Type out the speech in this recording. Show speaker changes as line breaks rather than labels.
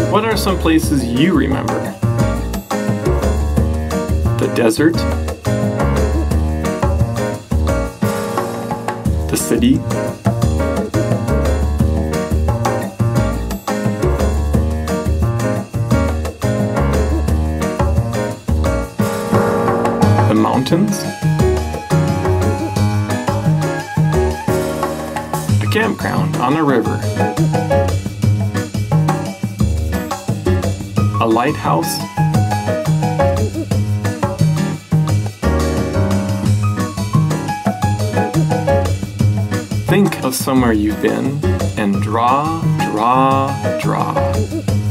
What are some places you remember? The desert? The city? The mountains? A campground on a river? A lighthouse? Think of somewhere you've been and draw, draw, draw.